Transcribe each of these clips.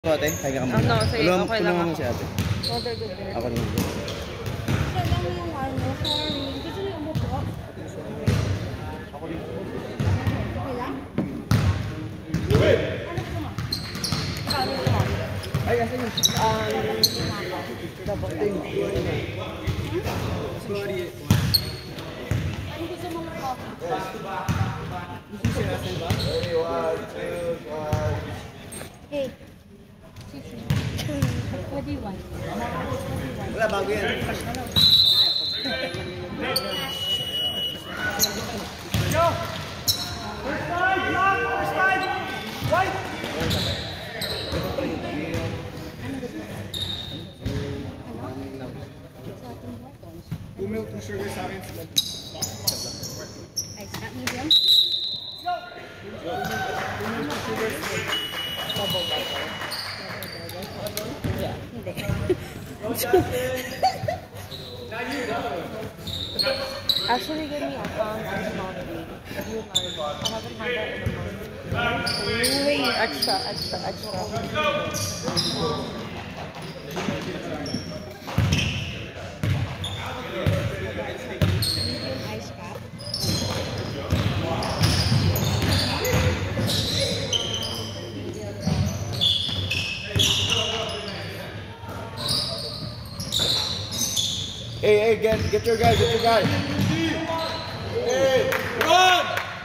Ate, kaya ka muna. No, sige, okay lang ako. ako. Si ate. Order good din. Ako naman. Siya lang yung ano, sorry. Gusto niyo umupo? Ako din. Okay lang? Ano gusto mo? Ikaw, ano gusto mo? Ay, asan yun? Double. Sorry. Ano gusto mo ng coffee? Gusto siya natin ba? Hey. What do you want? Wala, bago yan. Yo! First time! Lock! First time! Right! Two milk, two sugar sa akin. Ice not medium? Yeah. Hindi. Actually, give me a pound of coffee. If you like, I haven't had that in a month. Really extra. Medium ice cup. Hey, get your guy, Hey, run!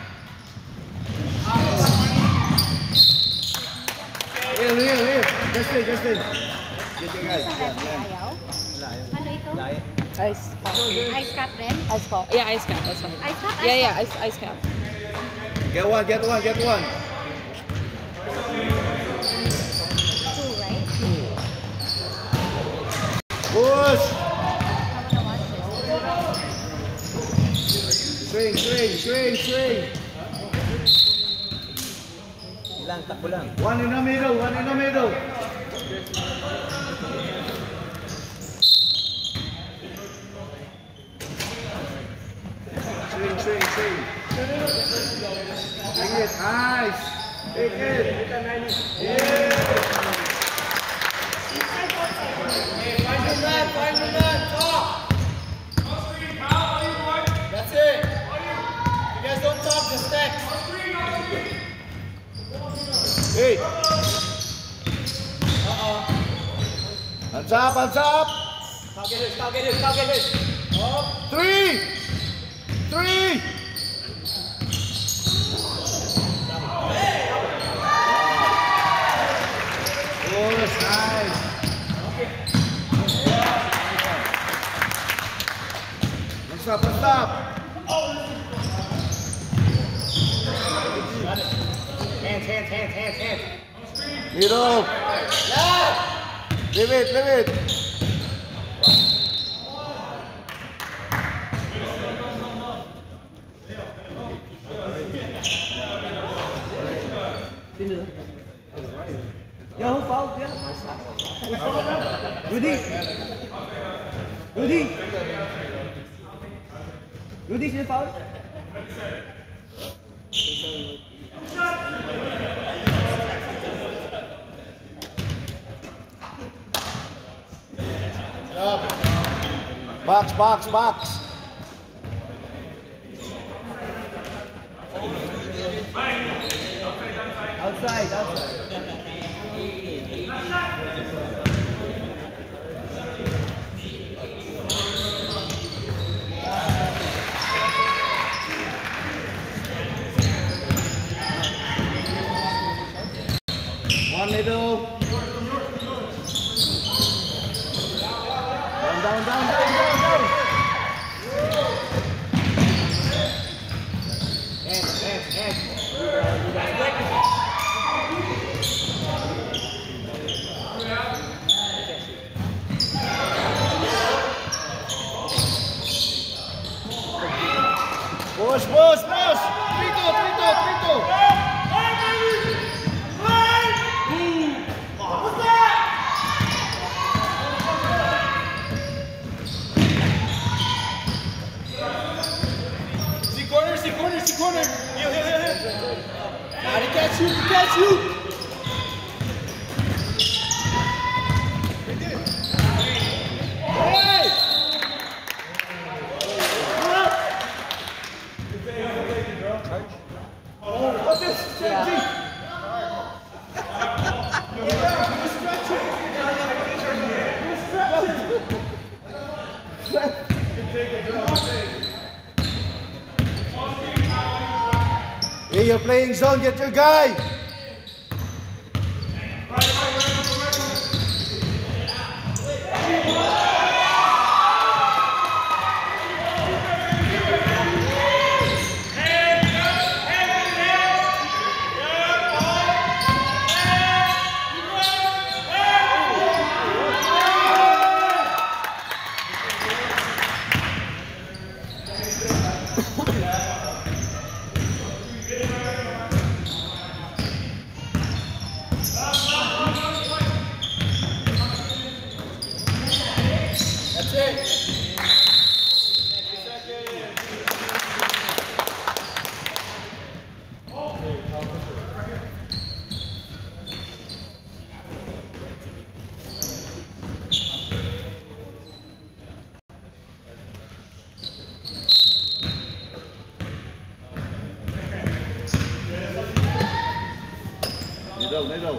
Here. Just in. Get your guy. Ayaw? Ano ito? Ice coffee. Ice cup rin? Ice coffee. Yeah, ice cap. That's fine. Ice cup? Yeah, ice cap. Get one. Two, right? Push! I wanna watch this. Swing. Lang, takbo lang. One in the middle. Swing. Bring it, nice. Take it. Yeah. Find your man, talk. That's it. You guys don't talk, just text. Hey. Hands up. Stop, get it. Three. Oh, that's nice. Stop. Hands. Middle. Leave it. Yo, who fouled? Yeah. Rudy, sino foul? Box. Outside. One middle. Down. Push. Trito. Okay, you're playing zone. Get your guy. Middle.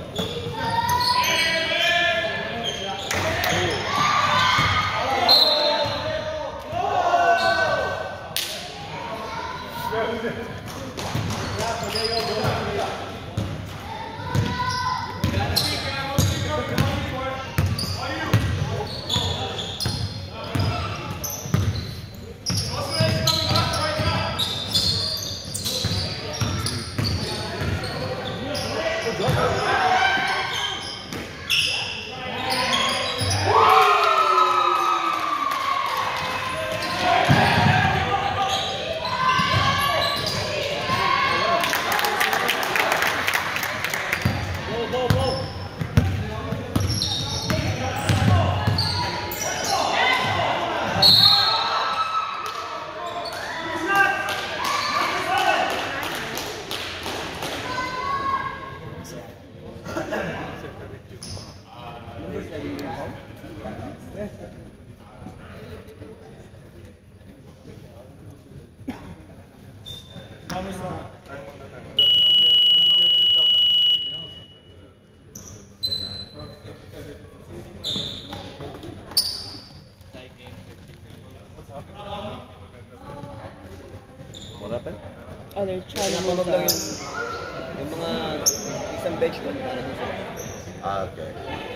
What happened? Oh, they're trying to move Nakulog lang the... yung mga isang bench ko. Para dun sa... Okay.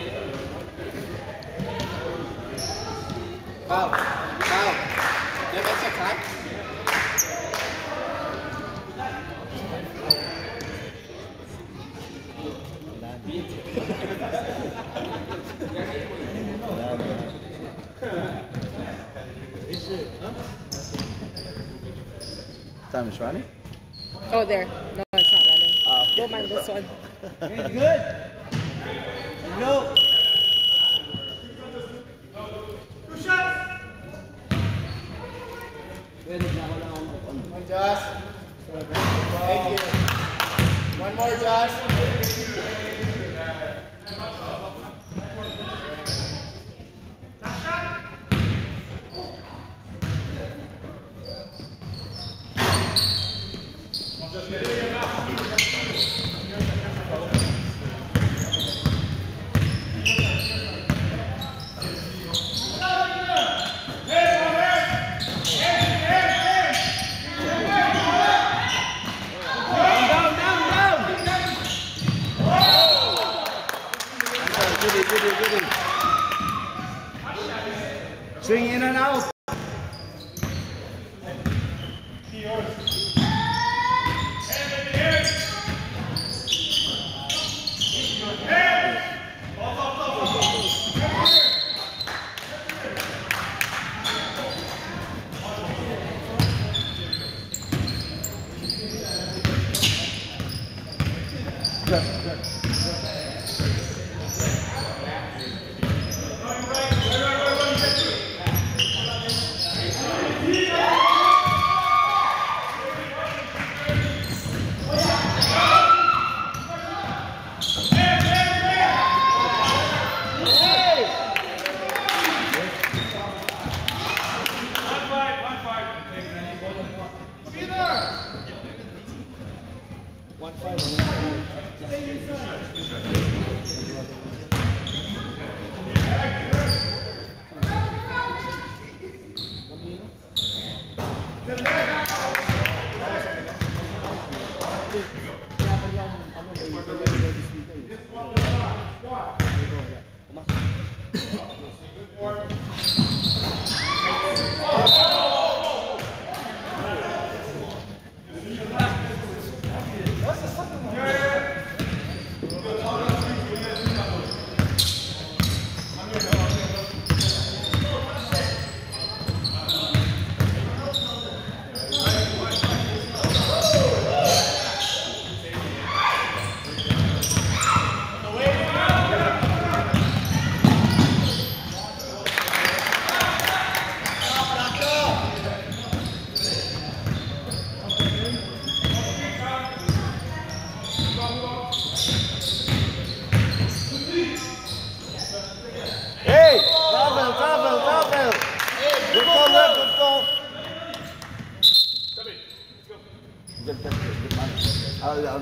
Foul. Foul. Yeah, that's a cut. Time is running. Oh, there. No, it's not running. Don't mind this one. Okay, good. Go. One, Josh. Thank you. One more, Josh. Good. Swing in and out.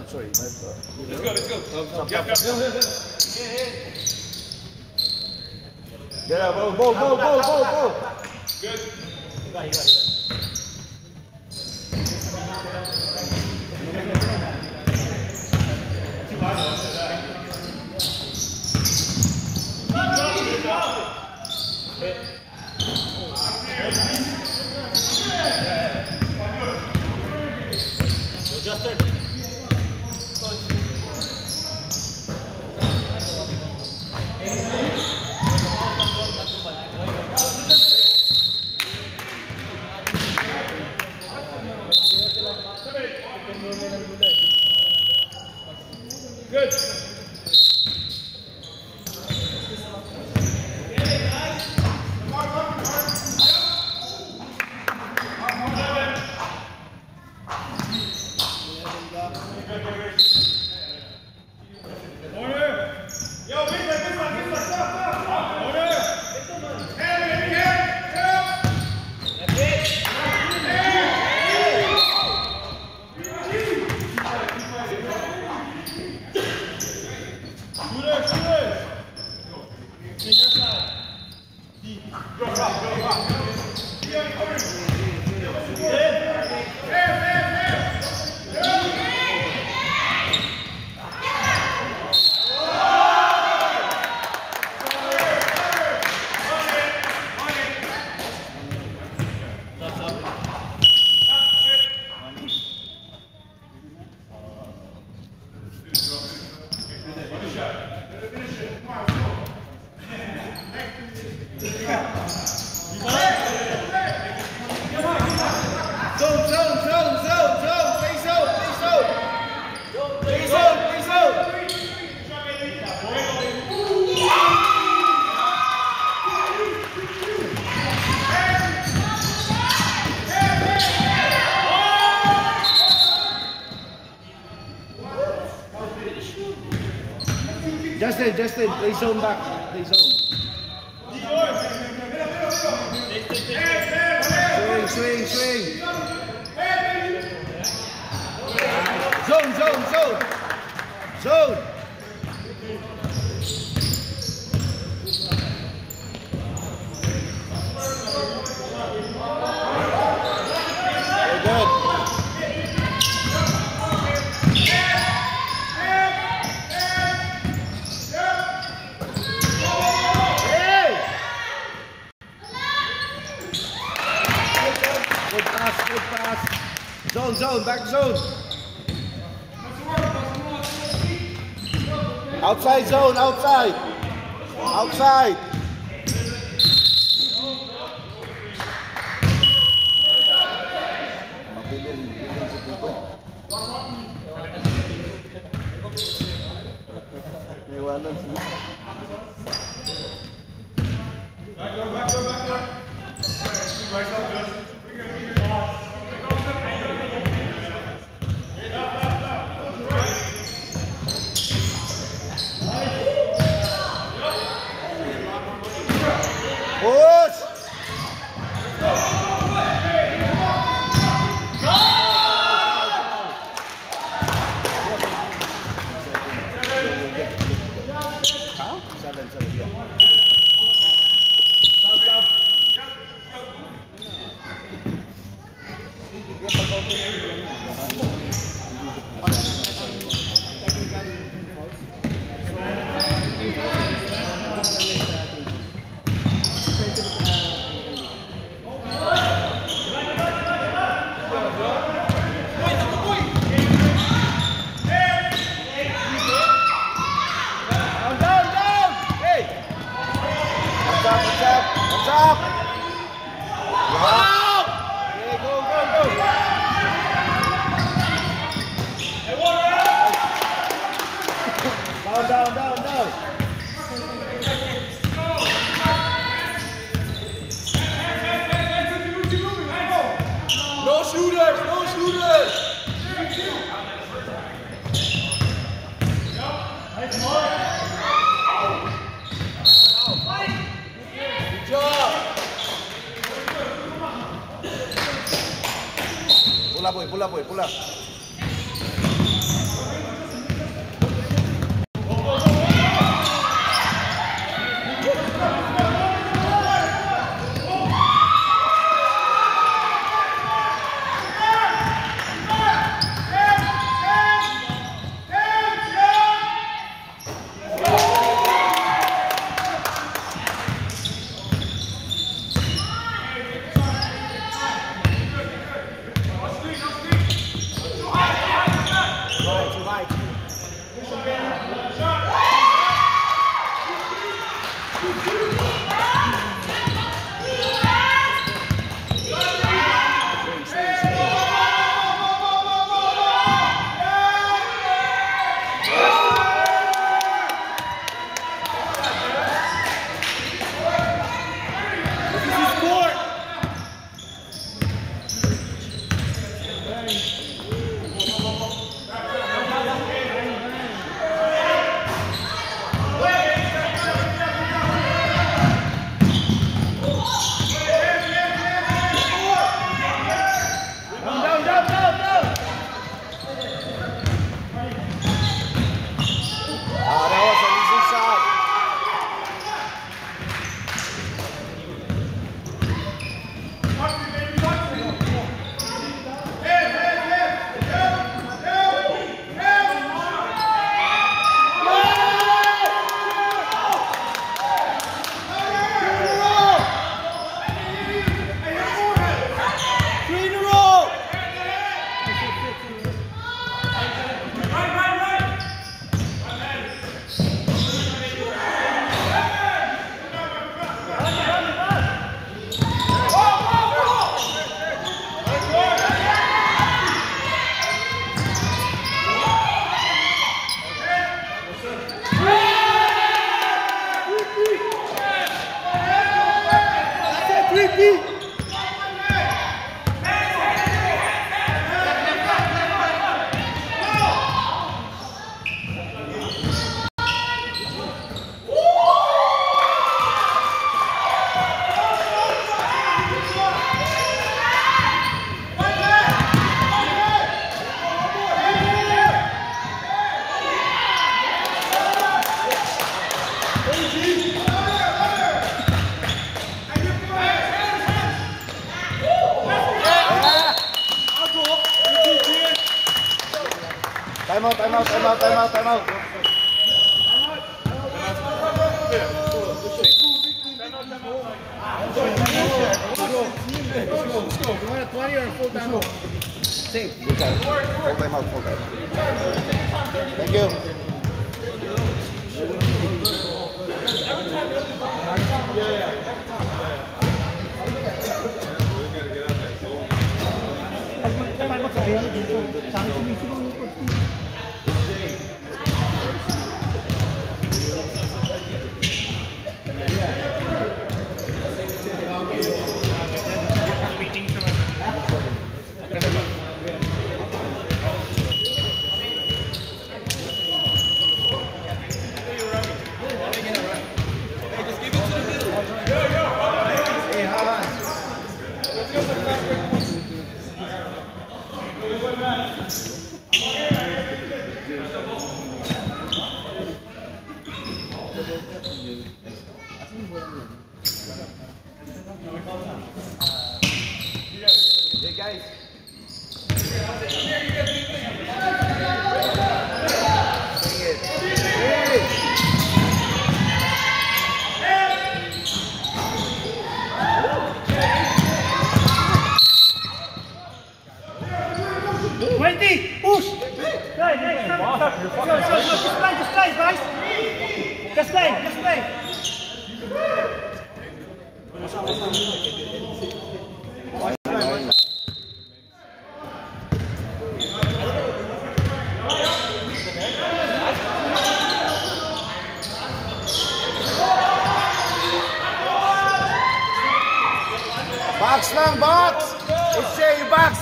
sorry. Let's go. Yeah, go. Good. Good. Justin, play zone back. Play zone. Swing. Zone. Very good. Good pass. Zone, back zone. Outside zone, outside. Down. No shooters. Good job. Pull up. Time out, time out, time out, time out, time out. Let's go. You want a 20 or a full time out? Same. Full time out, full time. Thank you. Hey guys. Just play. Box lang, box! It's Jay, you box!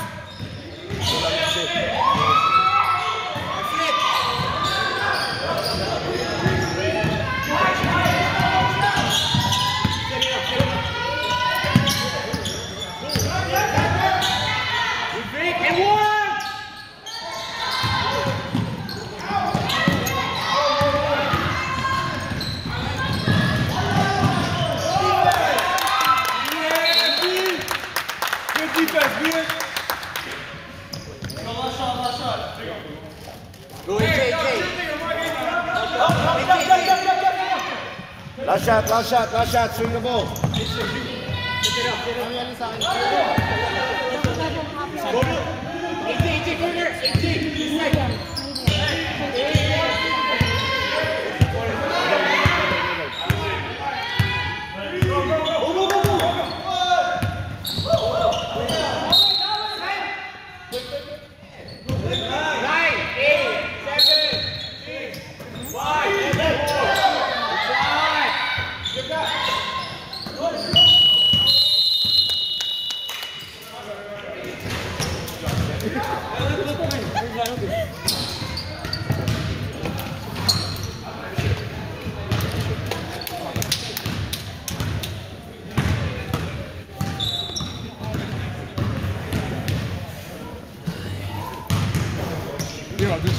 Last shot, swing the ball.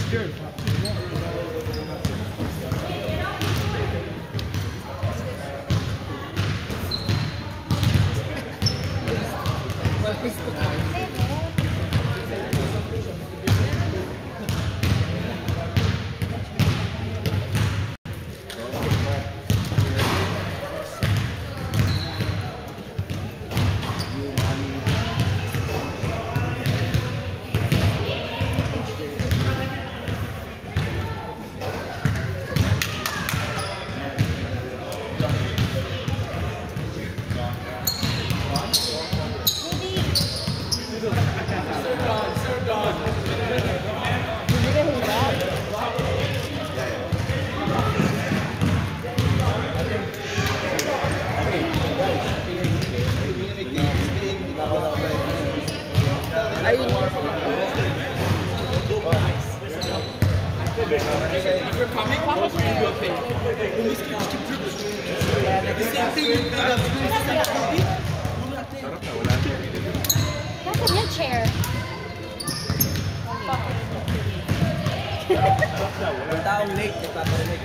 Sure. That's a new chair. Yung taong late, nagpaparinig.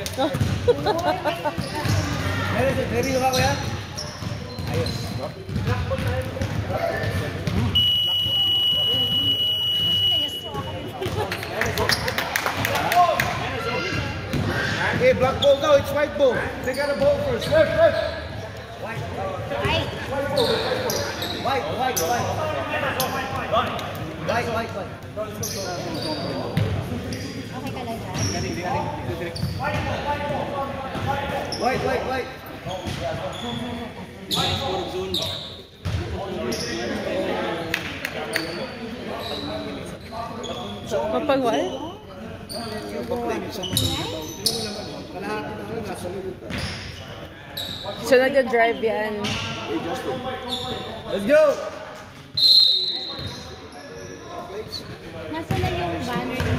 Ready ka ba, kuya? Ayos. Hey, black ball now. It's white ball. They got a ball first. Left, left. Right. White. Okay ka lang dyan. White. Mapag-what? So nag-drive yan. Let's go. Nasa na yung banner ni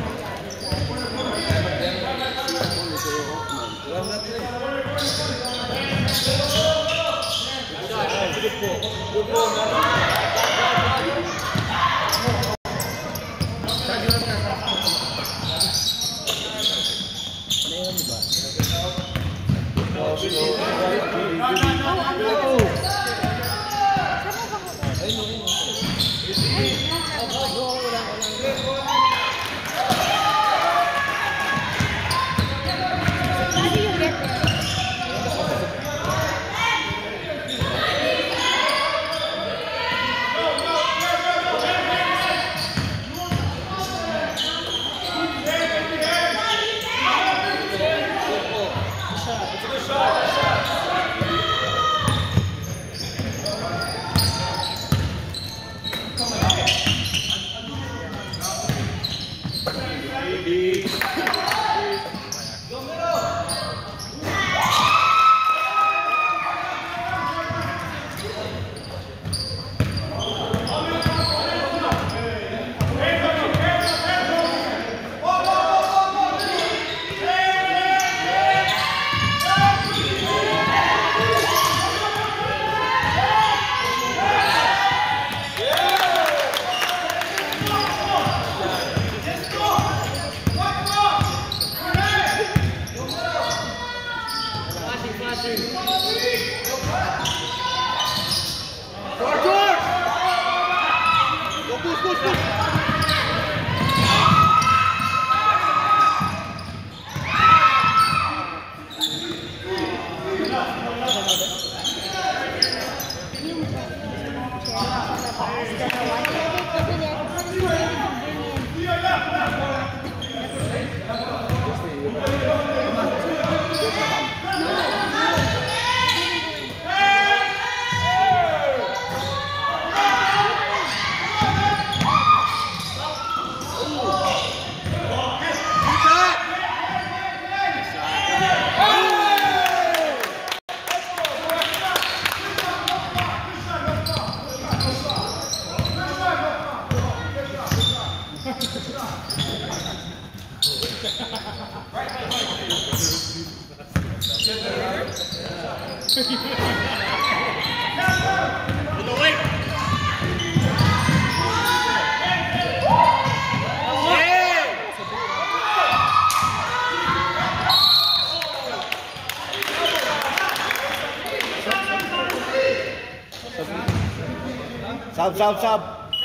Sub, sub, sub.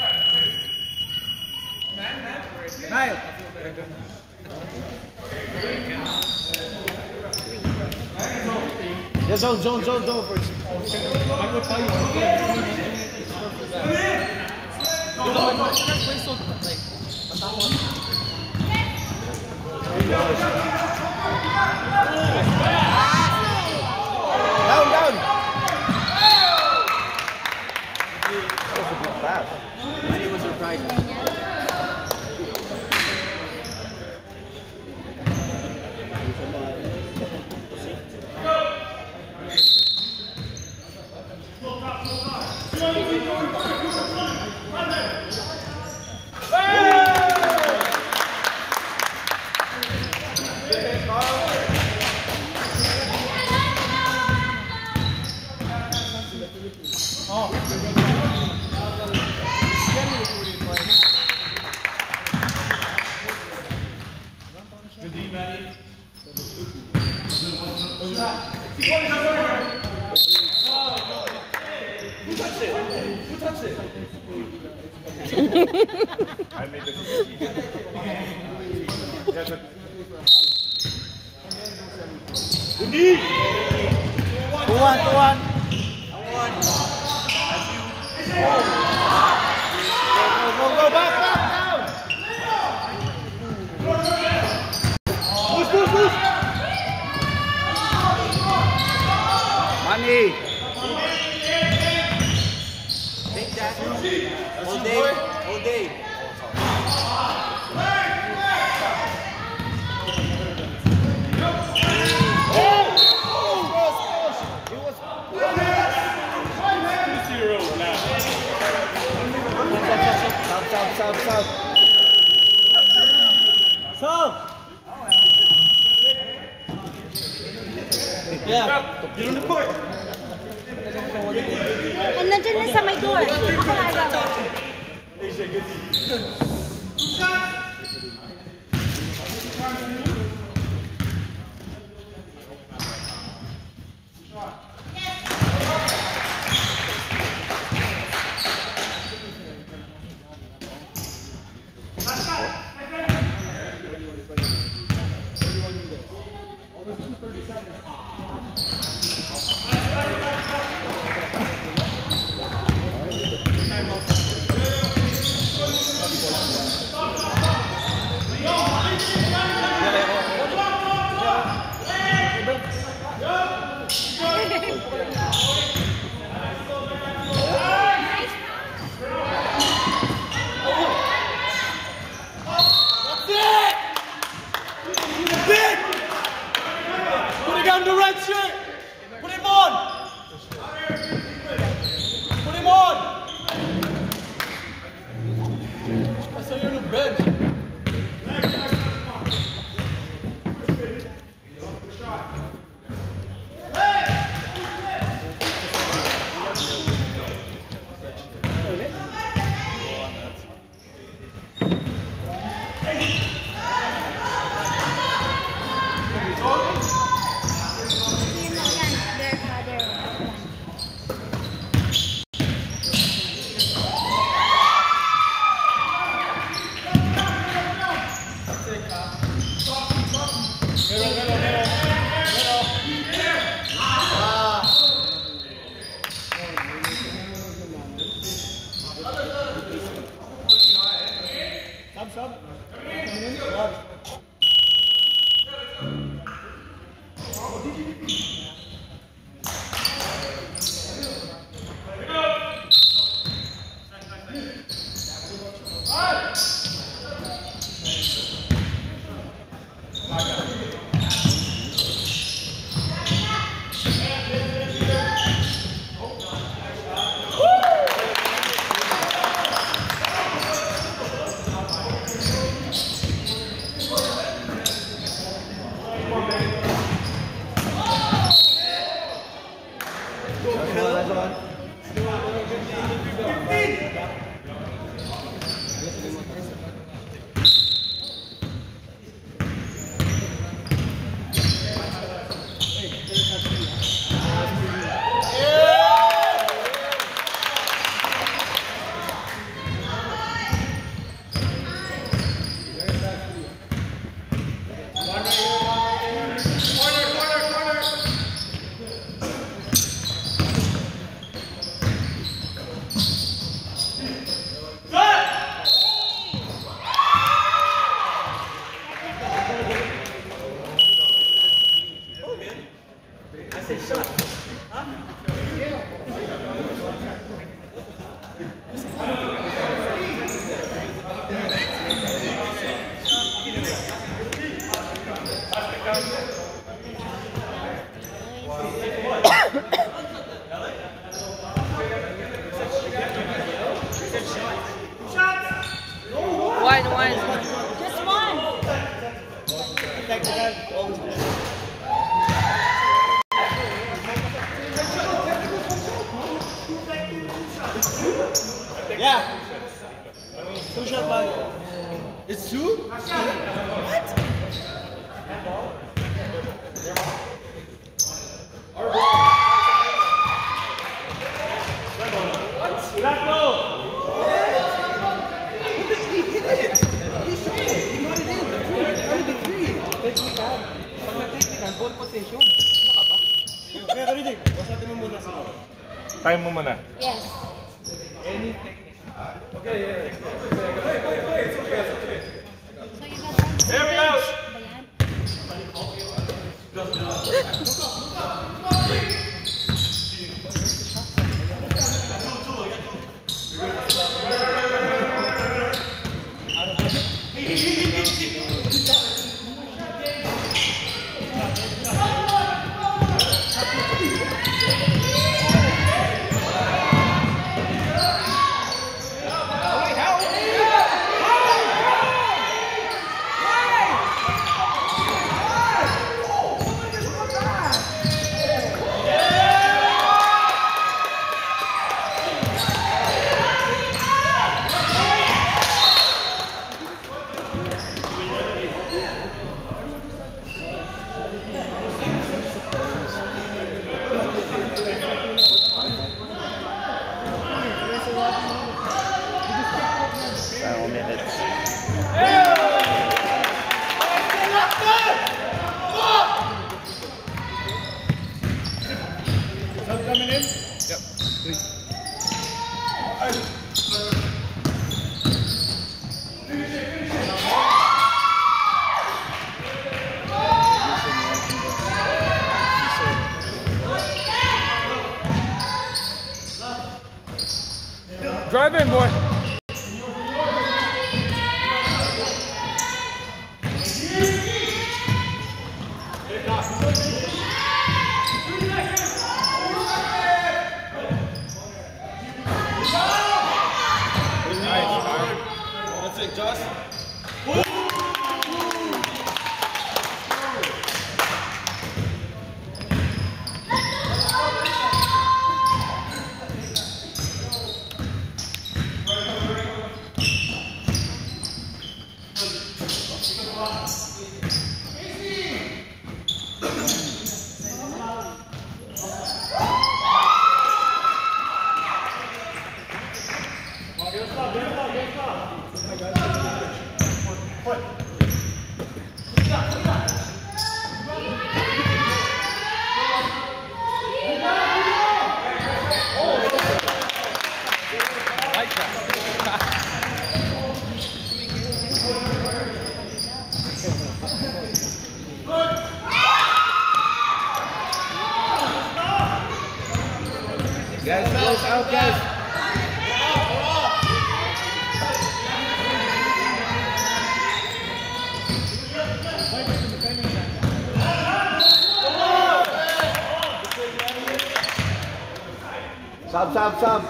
Nile. Yeah, zone first. Down. That was a good pass. He was surprised. I made this. 2-1. Go, back down. Push. Money. Take that. All day. Sub. Yeah. Get on the court. And nandiyan na sa may door. Ako agaw. One. Just one. Yeah. Two shot man. It's two? Time mo muna. Yes. So you got one. Here we go. Ba yan? Final minutes. Sub coming in? Yep. Please. Drive in, boy. That's it, Josh. Guys, close out, guys. Sub.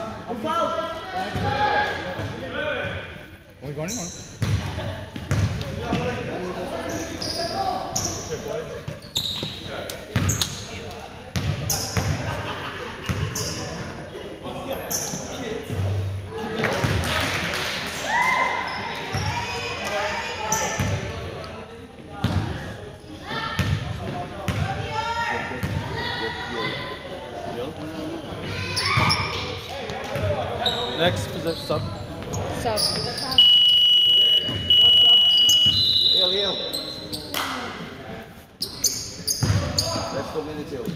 We're going on. Next position, sub. Sub. Heel. Let's go minutes heel.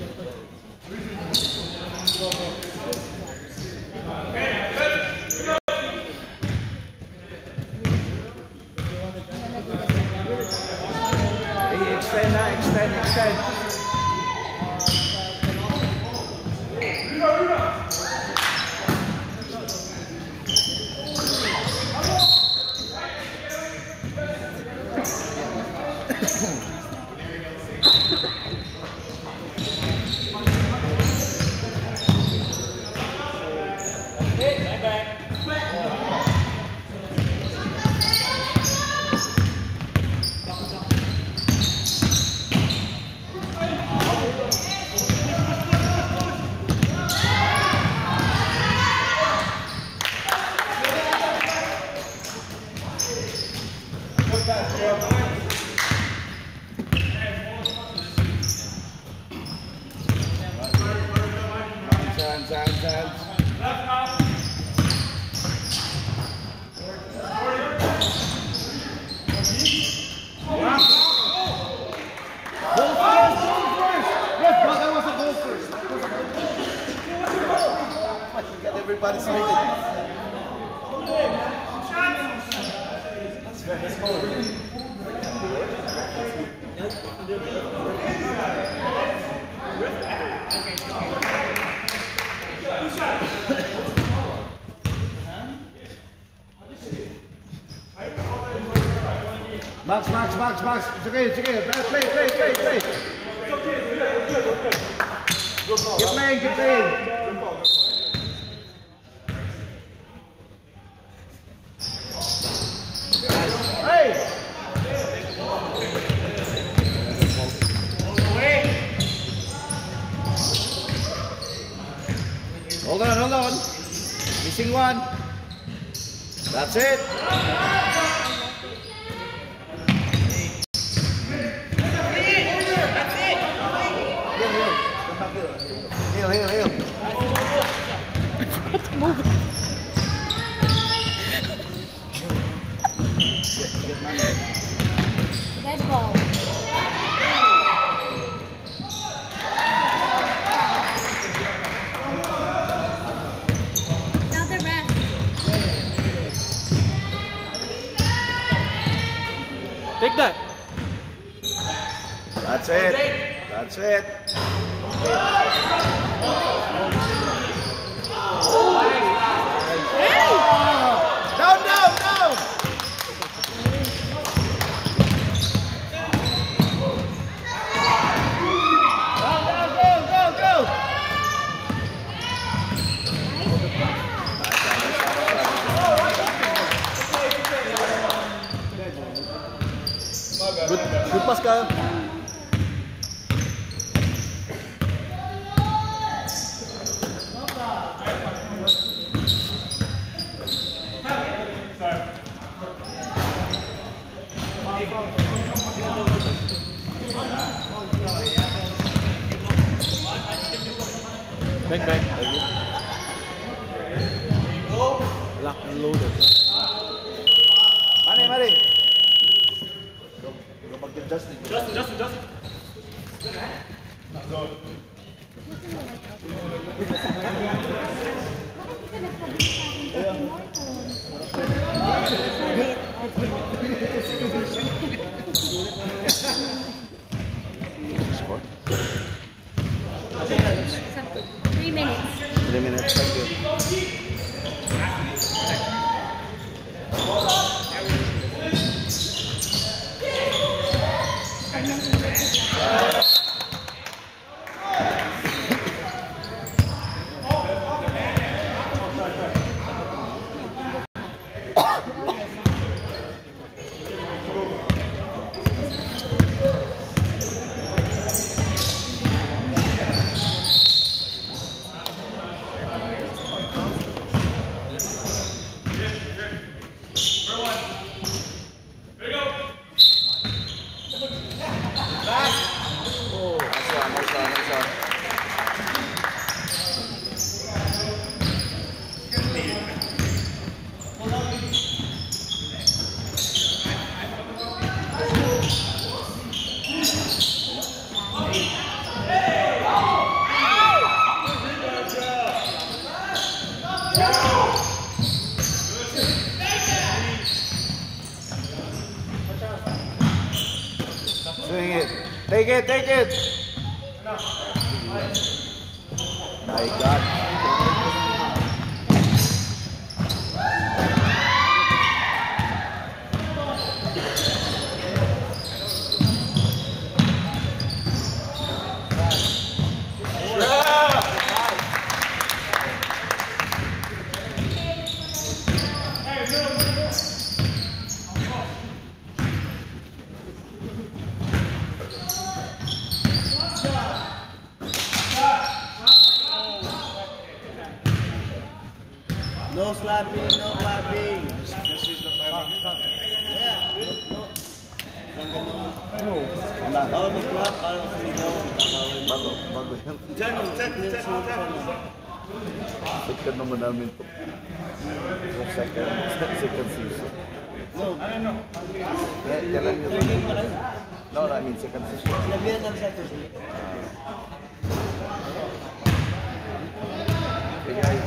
Hey, extend. hands. Goal first! Yes, but that was a goal first. Get everybody smiling. Max. It's okay. Play. Keep playing. Hey! Hold on. Missing one. That's it. Heel. Let's go. Now the rest. Take that. That's it. Down. Go. Good pass, Kyle. Back. Lock and loaded. Mari. Go back to Justin. Score? 3 minutes. 3 minutes. Thank you. Swing it. Take it. My God. No slapping. Just use the five. Bago. Check. Second naman namin ito. Second season. No. Kailan yun? No, I mean second season. Sinabihan namin sa first. Hey guys,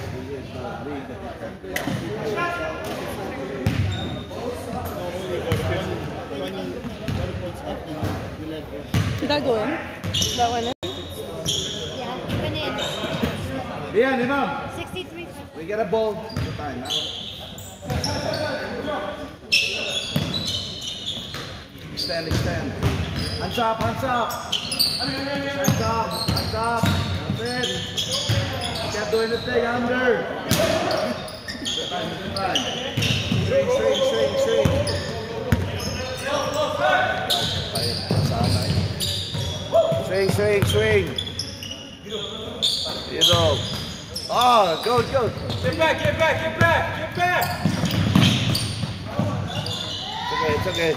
Gagawin? That one? Yeah, even in Rian, Imam. 63. we get a ball. Time, huh? Extend. Hands up. Hands up. That's it. Kept doing the thing under. Swing. You know. Oh, go. Get back! It's okay.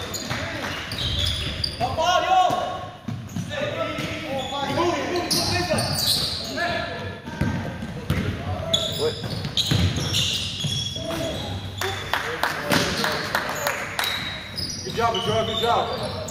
Wait. Good job, good job.